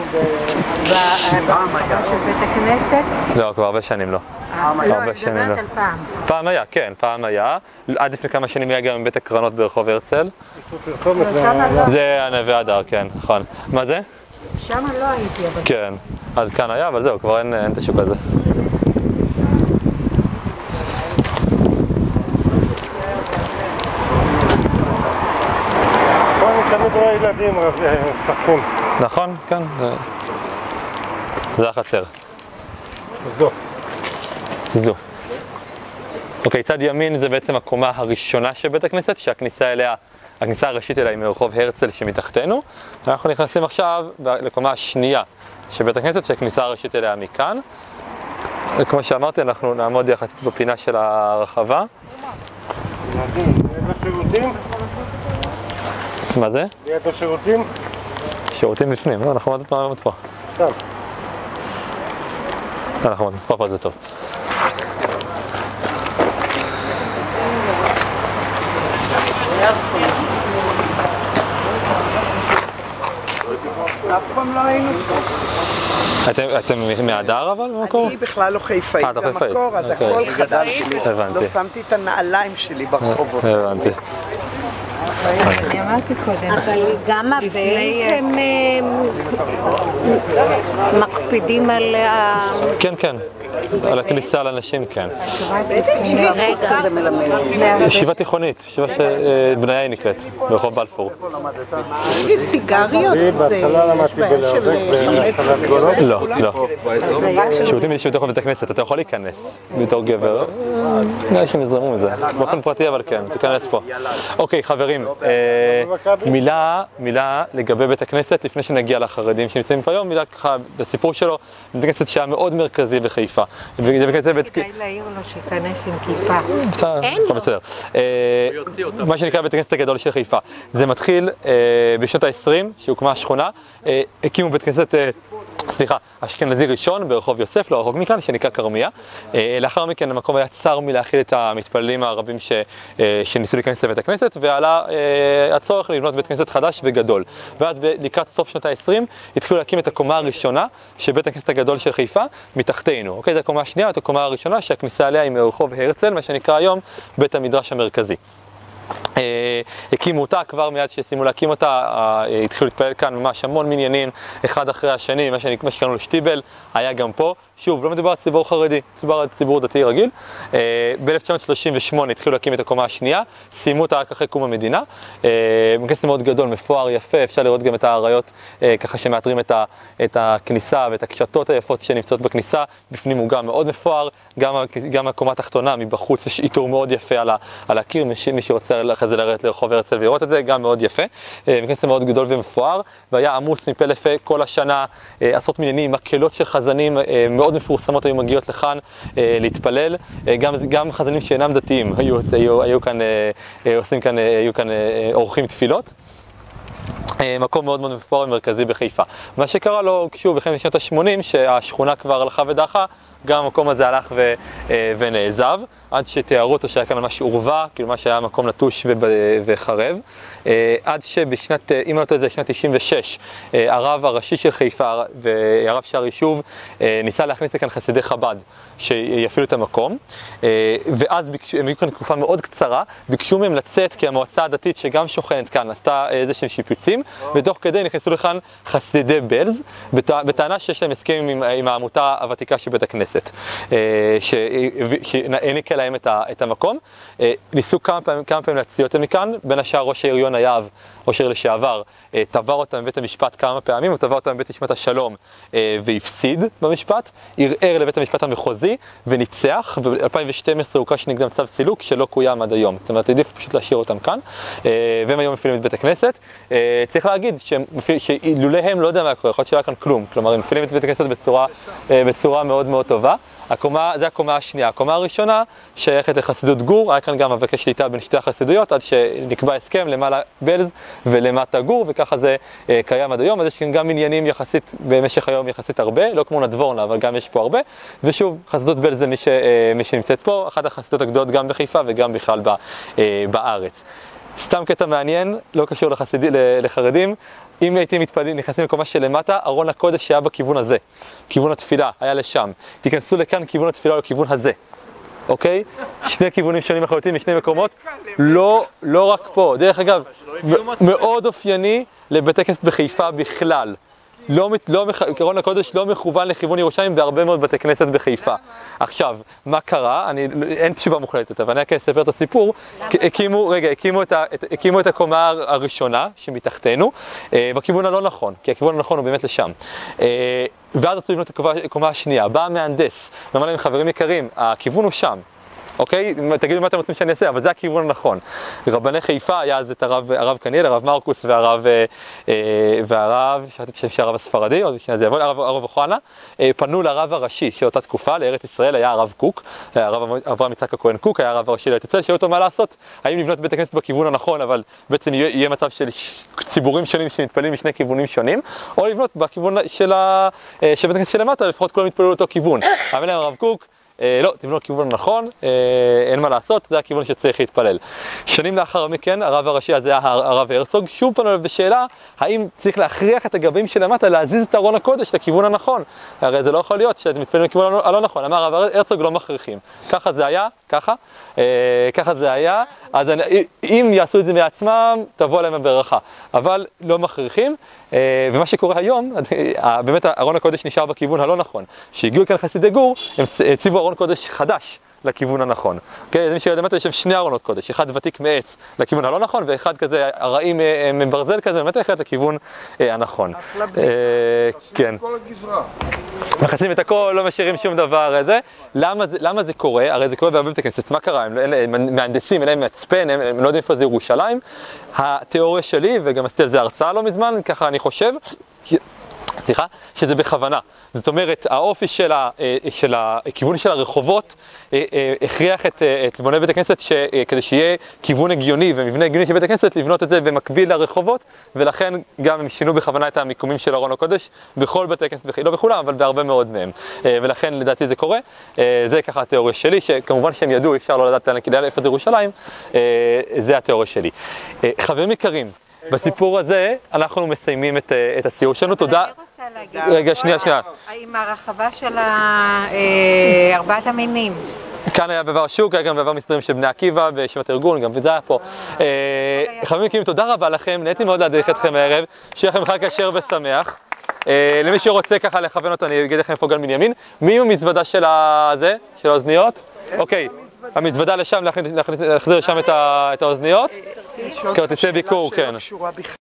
בית הכנסת. לא, כבר הרבה שנים לא. לא, אני מדברת על פעם. פעם היה, כן, פעם היה. עד לפני כמה שנים היה גם בית הקרנות ברחוב הרצל. זה הנווה הדר, כן, נכון. מה זה? שם לא הייתי, אבל... כן, אז כאן היה, אבל זהו, כבר אין את השוק הזה. תמיד רואה ילדים משחקים. נכון, כן. זה החצר. זו. זו. אוקיי, צד ימין זה בעצם הקומה הראשונה של בית הכנסת, שהכניסה אליה, הכניסה הראשית אליה היא מרחוב הרצל שמתחתנו. אנחנו נכנסים עכשיו לקומה השנייה של בית הכנסת, שהכניסה הראשית אליה מכאן. כמו שאמרתי, אנחנו נעמוד יחסית בפינה של הרחבה. מה זה? ליד השירותים? שירותים בפנים, לא, אנחנו עומדת מעמד פה. שם. לא, אנחנו עומדת פה, פה זה טוב. אף פעם לא היינו פה. אתם מהדר אבל במקור? אני בכלל לא חיפאית במקור, אז הכל חדש שלי. לא שמתי את הנעליים שלי ברחובות. הבנתי. אני אמרתי קודם, אבל גם הבייס הם מקפידים על ה... כן, כן, על הכניסה לאנשים, כן. ישיבה תיכונית, ישיבה שבניה היא נקראת, ברחוב בלפור. יש סיגריות, זה יש בעיה של חמץ. לא, לא. שירותים בישיבות רחוב בית הכנסת, אתה יכול להיכנס בתור גבר. נראה שהם יזרמו מזה, באופן פרטי אבל כן, תיכנס פה. אוקיי, חברים. מילה, מילה לגבי בית הכנסת, לפני שנגיע לחרדים שנמצאים פה היום, מילה ככה בסיפור שלו, בית הכנסת שהיה מאוד מרכזי בחיפה. כדאי להעיר לו שיכנס עם כיפה. אין לו. בסדר. מה שנקרא בית הכנסת הגדול של חיפה. זה מתחיל בשנות ה-עשרים, שהוקמה השכונה, הקימו בית הכנסת, סליחה, אשכנזי ראשון ברחוב יוסף, לא רחוק מכאן, שנקרא כרמיה. לאחר מכן המקום היה צר מלהכיל את המתפללים הרבים ש... שניסו להיכנס לבית הכנסת, ועלה הצורך לבנות בית כנסת חדש וגדול. ואז לקראת סוף שנות ה-עשרים התחילו להקים את הקומה הראשונה של בית הכנסת הגדול של חיפה מתחתנו. אוקיי, זו הקומה השנייה, את הקומה הראשונה שהכניסה עליה היא מרחוב הרצל, מה שנקרא היום בית המדרש המרכזי. הקימו אותה, כבר מיד שסיימו להקים אותה, התחילו להתפלל כאן ממש המון מניינים, אחד אחרי השני, מה שקראנו לשטיבל, היה גם פה. שוב, לא מדובר על ציבור חרדי, מדובר על ציבור דתי רגיל. ב-אלף תשע מאות שלושים ושמונה התחילו להקים את הקומה השנייה, סיימו אותה רק אחרי קום המדינה. כנסת מאוד גדול, מפואר, יפה, אפשר לראות גם את האריות ככה שמאתרים את הכניסה ואת הקשתות היפות שנמצאות בכניסה. בפנים הוא גם מאוד מפואר, גם, גם הקומה התחתונה מבחוץ יש איתור מאוד יפה על, על הקיר, מי שרוצה אחרי זה לרדת לרחוב הרצל ולראות את זה, גם מאוד יפה. כנסת מאוד גדול ומפואר, והיה עמוס מפה לפה כל השנה, עשרות מניינים, מקהלות של חזנים מאוד מפורסמות היו מגיעות לכאן אה, להתפלל, אה, גם, גם חזנים שאינם דתיים היו, היו, היו כאן, אה, עושים כאן, אה, היו כאן אה, עורכים תפילות. אה, מקום מאוד מאוד מפואר ומרכזי בחיפה. מה שקרה לו, שוב, בחמש שנות ה-שמונים, שהשכונה כבר הלכה ודעכה, גם המקום הזה הלך ו, ונעזב, עד שתיארו אותו שהיה כאן ממש עורבה, כאילו מה שהיה מקום נטוש וחרב, עד שבשנת, אם לא זה שנת תשעים ושש, הרב הראשי של חיפה והרב שער יישוב ניסה להכניס לכאן חסידי חב"ד שיפעילו את המקום, ואז ביקשו, הם היו כאן תקופה מאוד קצרה, ביקשו מהם לצאת כי המועצה הדתית שגם שוכנת כאן עשתה איזה שהם שיפוצים, ותוך כדי נכנסו לכאן חסידי בלז, בטענה שיש להם הסכם עם, עם העמותה הוותיקה של בית הכנסת, שהעניקה להם את, ה, את המקום. ניסו כמה פעמים, כמה פעמים להציע אותם מכאן, בין השאר ראש העיר יונה יהב, ראש העיר לשעבר, תבע אותם בבית המשפט כמה פעמים, הוא תבע אותם בבית המשפט השלום והפסיד במשפט, ערער לבית המשפט המחוזי וניצח, וב-אלפיים ושתים עשרה הוגש נגדם צו סילוק שלא קוים עד היום. זאת אומרת, עדיף פשוט להשאיר אותם כאן, והם היום מפעילים את בית הכנסת. צריך להגיד שאילולא הם לא יודע מה קורה, יכול להיות שהיה כאן כלום, כלומר הם מפעילים את בית הכנסת בצורה, בצורה מאוד מאוד טובה. הקומה, זה הקומה השנייה. הקומה הראשונה שייכת לחסידות גור, היה כאן גם מאבקי שליטה בין שתי החסידויות, עד שנקבע הסכם למעלה בלז ולמטה גור, וככה זה אה, קיים עד היום. אז יש כאן גם עניינים יחסית, במשך היום יחסית הרבה, לא כמו נדבורנה, אבל גם יש פה הרבה. ושוב, חסידות בלז זה מי, ש, אה, מי שנמצאת פה, אחת החסידות הגדולות גם בחיפה וגם בכלל ב, אה, בארץ. סתם קטע מעניין, לא קשור לחסידי, לחרדים, אם הייתי מתפללים, נכנסים לקומה שלמטה, ארון הקודש שהיה בכיוון הזה, כיוון התפילה, היה לשם. תיכנסו לכאן, כיוון התפילה לכיוון הזה, אוקיי? שני כיוונים שונים לחלוטין משני מקומות, לא, לא רק פה. דרך אגב, מאוד אופייני לבתי כנסת בחיפה בכלל. לא, לא, ארון הקודש לא מכוון לכיוון ירושלים בהרבה מאוד בתי כנסת בחיפה. עכשיו, מה קרה? אני, אין תשובה מוחלטת, אבל אני רק אספר את הסיפור. הקימו, רגע, הקימו את, ה, הקימו את הקומה הראשונה שמתחתנו, אה, בכיוון הלא נכון, כי הכיוון הנכון הוא באמת לשם. אה, ואז רצו לבנות את הקומה השנייה. בא המהנדס, ואמר להם, חברים יקרים, הכיוון הוא שם. אוקיי? תגידו מה אתם רוצים שאני אעשה, אבל זה הכיוון הנכון. רבני חיפה היה אז את הרב, הרב קניאל, הרב מרקוס והרב, אה, והרב, שאתי חושב שהרב הספרדי, עוד שנייה זה יבוא, הרב, הרב אוחנה, אה, פנו לרב הראשי של אותה תקופה, לארץ ישראל, היה הרב קוק, הרב אברהם יצחק הכהן קוק, היה הרב הראשי לארץ ישראל, שאלו אותו מה לעשות, האם לבנות בית הכנסת בכיוון הנכון, אבל בעצם יהיה, יהיה מצב של ציבורים שונים שמתפללים משני כיוונים שונים, או לבנות בכיוון של, ה, של בית הכנסת שלמטה, לפחות כולם יתפללו לאותו כיוון. אבל להם הרב קוק, אה, לא, תבנו לכיוון הנכון, אה, אין מה לעשות, זה הכיוון שצריך להתפלל. שנים לאחר מכן, הרב הראשי הזה היה הרב הרצוג, שוב פנו אליו בשאלה, האם צריך להכריח את הגבים שלמטה להזיז את ארון הקודש לכיוון הנכון? הרי זה לא יכול להיות שאתם מתפללים לכיוון הלא נכון. אמר הרב הרצוג, לא מכריחים. ככה זה היה, ככה, אה, ככה זה היה, אז אני, אם יעשו את זה מעצמם, תבוא עליהם הברכה. אבל לא מכריחים, אה, ומה שקורה היום, באמת ארון הקודש נשאר בכיוון הלא נכון. שהגיעו כאן חסידי גור, הם הציבו ארון קודש חדש לכיוון הנכון. אוקיי, אז מי שיודע למטה, יושב שני ארונות קודש, אחד ותיק מעץ לכיוון הלא נכון, ואחד כזה הרעים מברזל כזה, באמת אחד לכיוון הנכון. כן. מכסים את הכל, לא משאירים שום דבר. למה זה קורה? הרי זה קורה בהרבה בתי כנסת. מה קרה? הם מהנדסים, אין להם מצפן, הם לא יודעים איפה זה ירושלים. התיאוריה שלי, וגם עשיתי על זה הרצאה לא מזמן, ככה אני חושב, סליחה, שזה בכוונה. זאת אומרת, האופי של, ה, של הכיוון של הרחובות הכריח את, את בוני בית הכנסת כדי שיהיה כיוון הגיוני ומבנה הגיוני של בית הכנסת לבנות את זה במקביל לרחובות, ולכן גם הם שינו בכוונה את המיקומים של ארון הקודש בכל בתי הכנסת, לא בכולם, אבל בהרבה מאוד מהם. ולכן לדעתי זה קורה. זה ככה התיאוריה שלי, שכמובן שהם ידעו, אפשר לא לדעת איפה זה ירושלים, זה התיאוריה שלי. חברים יקרים, בסיפור הזה אנחנו מסיימים את, את הסיור שלנו. תודה. רגע, שנייה, שנייה. עם הרחבה של ארבעת המינים. כאן היה בעבר שוק, היה גם בעבר מסדרים של בני עקיבא בישיבת ארגון, גם וזה היה פה. חברים יקרים, תודה רבה לכם, נהניתי מאוד להדריך אתכם הערב, שיהיה לכם חג כשר ושמח. למי שרוצה ככה לכוון אותו, אני אגיד לכם איפה גן בנימין. מי הוא מזוודה של הזה, של האוזניות? אוקיי, המזוודה לשם, להחזיר לשם את האוזניות. כרטיסי ביקור, כן.